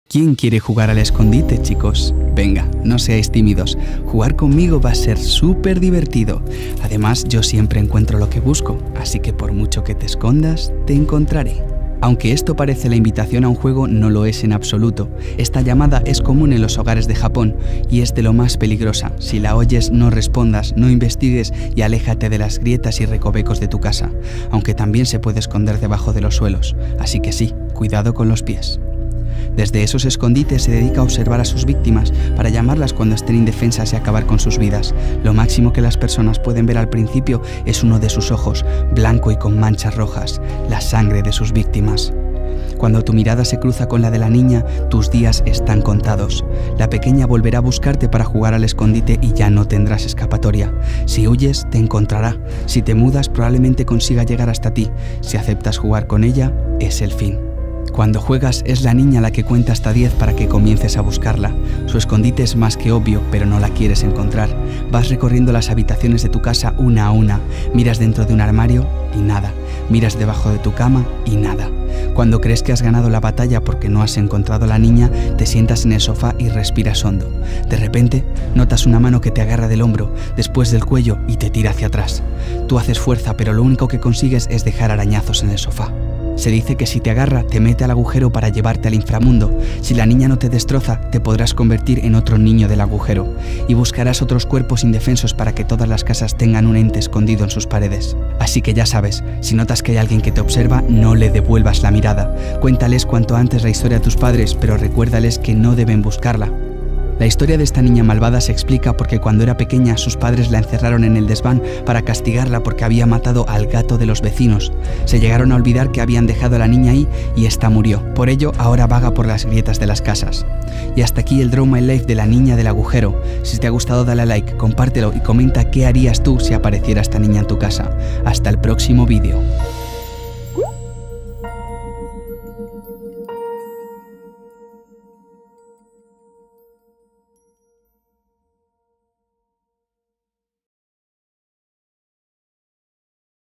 ¿Quién quiere jugar al escondite, chicos? Venga, no seáis tímidos. Jugar conmigo va a ser súper divertido. Además, yo siempre encuentro lo que busco, así que por mucho que te escondas, te encontraré. Aunque esto parece la invitación a un juego, no lo es en absoluto. Esta llamada es común en los hogares de Japón y es de lo más peligrosa. Si la oyes, no respondas, no investigues y aléjate de las grietas y recovecos de tu casa, aunque también se puede esconder debajo de los suelos. Así que sí, cuidado con los pies. Desde esos escondites se dedica a observar a sus víctimas para llamarlas cuando estén indefensas y acabar con sus vidas. Lo máximo que las personas pueden ver al principio es uno de sus ojos, blanco y con manchas rojas, la sangre de sus víctimas. Cuando tu mirada se cruza con la de la niña, tus días están contados. La pequeña volverá a buscarte para jugar al escondite y ya no tendrás escapatoria. Si huyes, te encontrará. Si te mudas, probablemente consiga llegar hasta ti. Si aceptas jugar con ella, es el fin. Cuando juegas, es la niña la que cuenta hasta 10 para que comiences a buscarla. Su escondite es más que obvio, pero no la quieres encontrar. Vas recorriendo las habitaciones de tu casa una a una. Miras dentro de un armario y nada. Miras debajo de tu cama y nada. Cuando crees que has ganado la batalla porque no has encontrado a la niña, te sientas en el sofá y respiras hondo. De repente, notas una mano que te agarra del hombro, después del cuello y te tira hacia atrás. Tú haces fuerza, pero lo único que consigues es dejar arañazos en el sofá. Se dice que si te agarra, te mete al agujero para llevarte al inframundo. Si la niña no te destroza, te podrás convertir en otro niño del agujero y buscarás otros cuerpos indefensos para que todas las casas tengan un ente escondido en sus paredes. Así que ya sabes, si notas que hay alguien que te observa, no le devuelvas la mirada. Cuéntales cuanto antes la historia a tus padres, pero recuérdales que no deben buscarla. La historia de esta niña malvada se explica porque cuando era pequeña sus padres la encerraron en el desván para castigarla porque había matado al gato de los vecinos. Se llegaron a olvidar que habían dejado a la niña ahí y esta murió. Por ello, ahora vaga por las grietas de las casas. Y hasta aquí el Draw My Life de la niña del agujero. Si te ha gustado, dale a like, compártelo y comenta qué harías tú si apareciera esta niña en tu casa. Hasta el próximo vídeo.